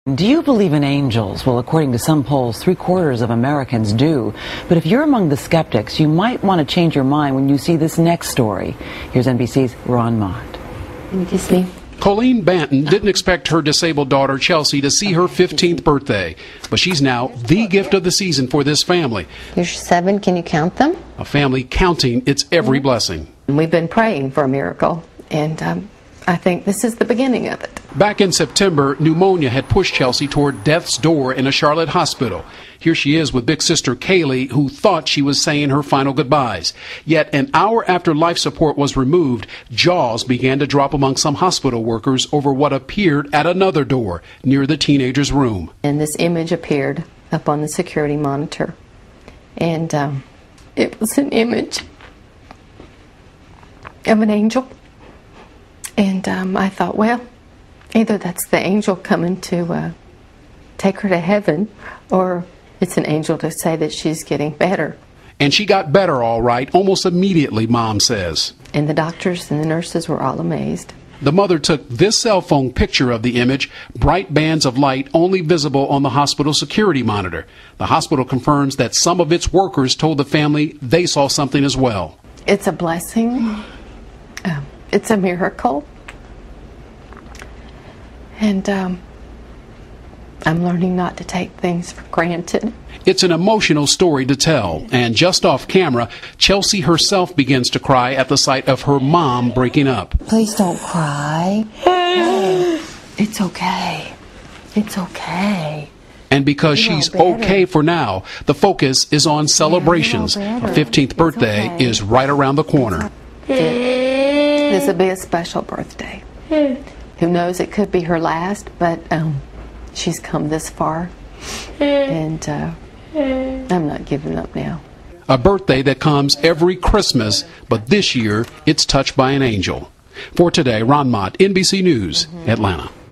Do you believe in angels? Well, according to some polls, 3/4 of Americans do. But if you're among the skeptics, you might want to change your mind when you see this next story. Here's NBC's Ron Mott. Can you kiss me? Colleen Banton didn't expect her disabled daughter Chelsea to see her 15th birthday, but she's now the gift of the season for this family. You're 7. Can you count them? A family counting its every blessing. We've been praying for a miracle, and I think this is the beginning of it. Back in September, pneumonia had pushed Chelsea toward death's door in a Charlotte hospital. Here she is with big sister Kaylee, who thought she was saying her final goodbyes. Yet an hour after life support was removed, jaws began to drop among some hospital workers over what appeared at another door near the teenager's room. And this image appeared up on the security monitor. And it was an image of an angel. And I thought, well, either that's the angel coming to take her to heaven, or it's an angel to say that she's getting better. And she got better all right, almost immediately, Mom says. And the doctors and the nurses were all amazed. The mother took this cell phone picture of the image, bright bands of light only visible on the hospital security monitor. The hospital confirms that some of its workers told the family they saw something as well. It's a blessing. It's a miracle. And I'm learning not to take things for granted. It's an emotional story to tell, and just off camera, Chelsea herself begins to cry at the sight of her mom breaking up. Please don't cry. Hey, it's okay. It's okay. And because she's okay for now, the focus is on celebrations. Her 15th birthday is right around the corner. This will be a special birthday. Who knows, it could be her last, but she's come this far, and I'm not giving up now. A birthday that comes every Christmas, but this year it's touched by an angel. For today, Ron Mott, NBC News, Atlanta.